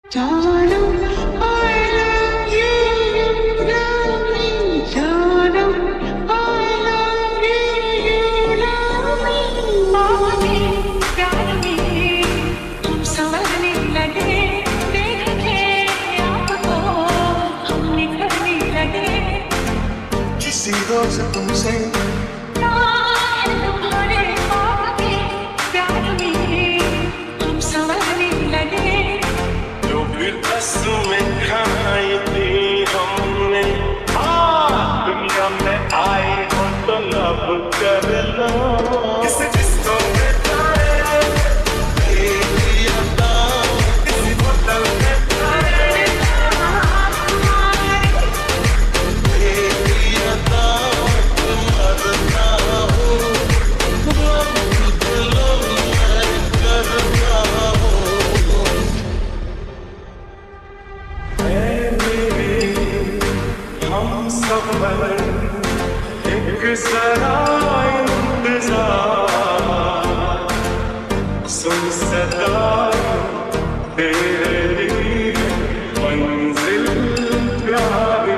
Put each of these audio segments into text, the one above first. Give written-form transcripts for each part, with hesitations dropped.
जानम I love you, you love me. जानम I love you, you love me. आगे प्यार में हम संवरने लगे, देख के आपको हम निखरने लगे। किसी रोज तुमसे तुम्हारे आगे प्यार में हम संवरने लगे। कसमें खाई थी हमने, दुनिया में आए हो तो लब कर लो। किसी डिस्को में जाए, तेरी यादां, किसी होटल में जाए, तेरी यादां मरना हो, रब दिलों में करना हो। हम सफर एक जरा इंतजार, सुन सदा तेरे लिए मंजिल प्यारी।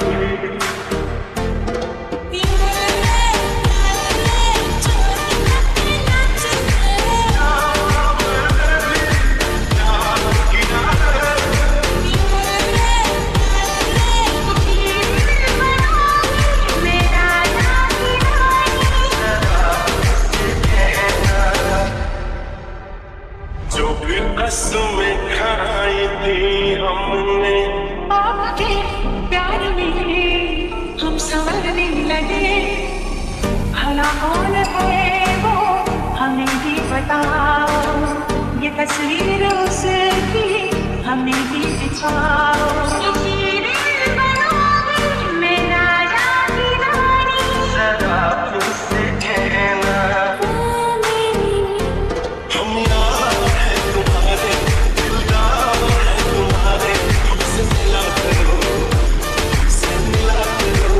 कसमें खाई थी हमने, आपके प्यार में हम संवरने लगे। भला कौन है वो हमें भी बताओ, ये तस्वीर उसकी हमें भी दिखाओ। मेरा यादगारी जरा मुझसे कहना, हम यार हैं तुम्हारे, दिलदार हैं तुम्हारे, हमसे मिला करो, हमसे मिला करो।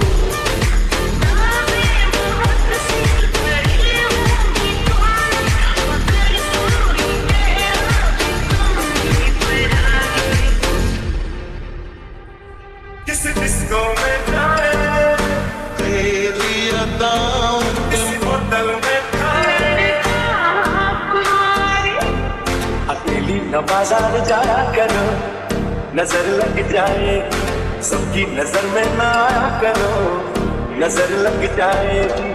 किसी डिस्को में जाए, तेरी यादां, किसी होटल में खाए, अकेली न बाजार जाया करो, नजर लग जाए, सबकी नजर में ना आया करो, नजर लग जाए।